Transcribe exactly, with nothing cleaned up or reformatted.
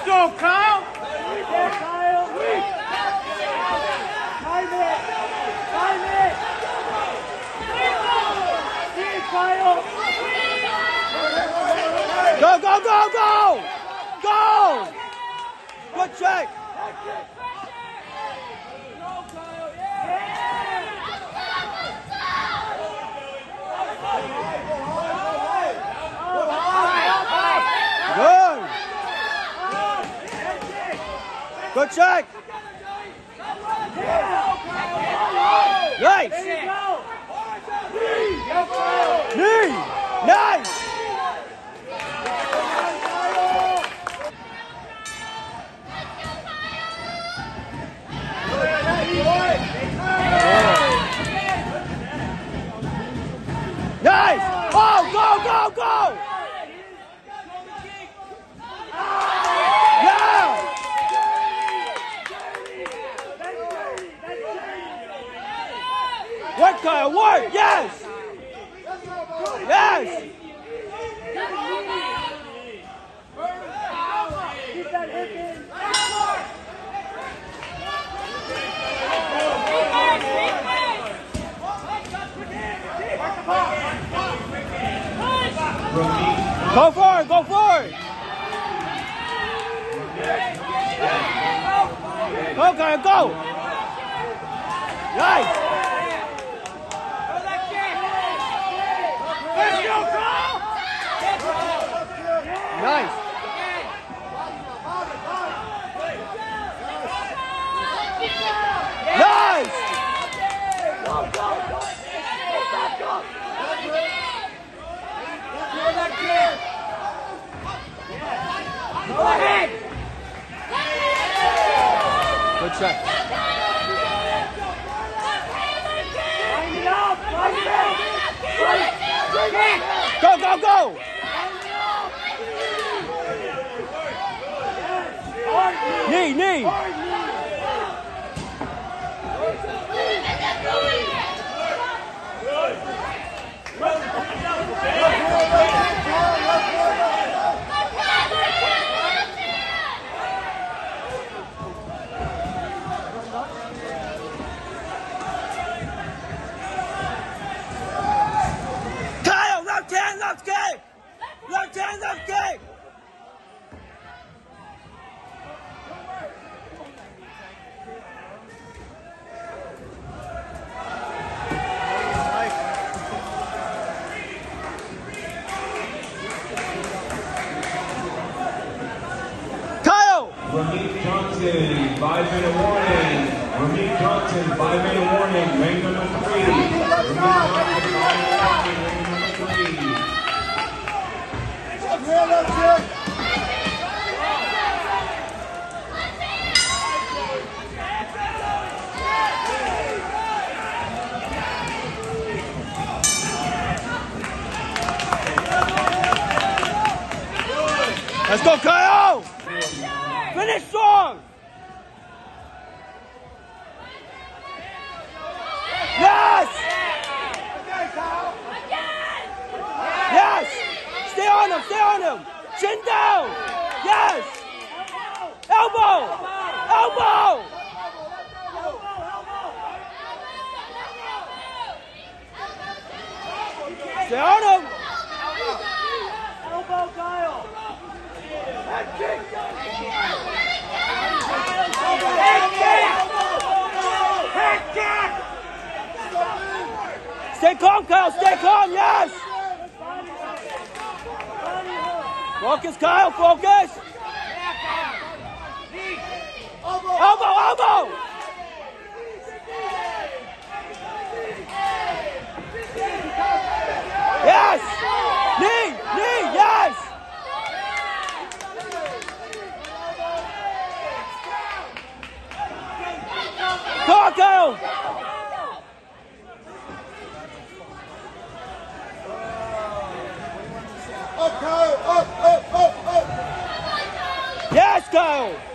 go, Kyle! Time it! Time it! Kyle! Go, go, go, go! Go! Good check! Good! Good check! Nice! Knee! Nice! Nice! Oh, go, go, go! Yeah! Work, Kyle, work! Yes! Yes! Keep that hip in! Go for it, go for it! Go, Kyle, go! Nice! Let's go, Kyle! Nice! Nice! Go ahead! Good check. Line it up! Line it up! Go, go, go! Knee, knee! Kyle, left hand, left kick! Left hand, left kick! Kyle! Raheem Johnson, five minute warning. Raheem Johnson, five minute warning. Ring number three. Raheem Johnson, five minute warning. Ring number three. Let's go, Kyle! Finish strong! Yes! Yes! Stay on him, stay on him! Chin down! Yes! Elbow! Elbow! Stay on him! Elbow, Kyle! Head kick! Stay calm, Kyle, stay calm, yes! Focus, Kyle, focus! Elbow, elbow! Yes! Knee, knee, yes! Come on, Kyle! Up, Kyle! Up, up, up, up! Yes, Kyle!